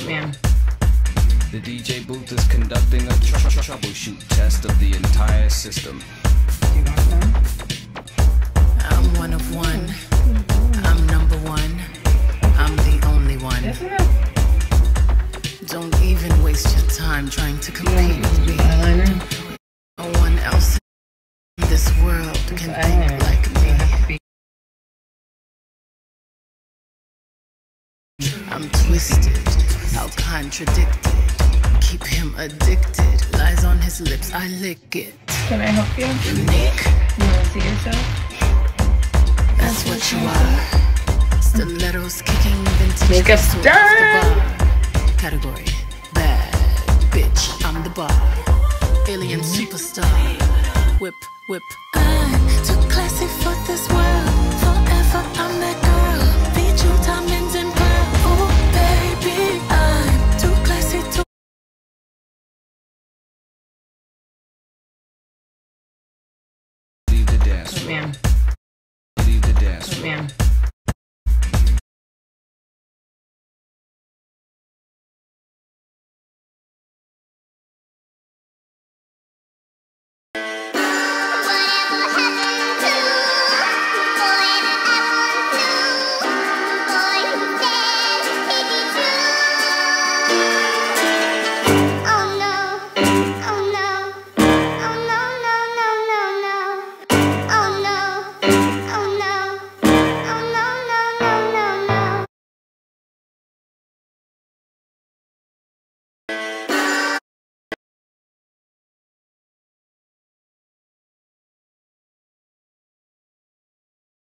Man. The DJ booth is conducting a troubleshoot test of the entire system. Do you want some? I'm one of one. I'm number one. I'm the only one. Yes or no? Don't even waste your time trying to compete with me. Eyeliner? No one else in this world can think like me. I'm twisted, how contradicted. Keep him addicted. Lies on his lips, I lick it. Can I help you? Unique, You want to see yourself? that's what you are. Stilettos kicking vintage. Make a crystals start. off the bar. Category, bad bitch, I'm the bar. Alien superstar. Whip, whip. I'm too classy for this world. Forever I'm that girl. Feed you diamonds and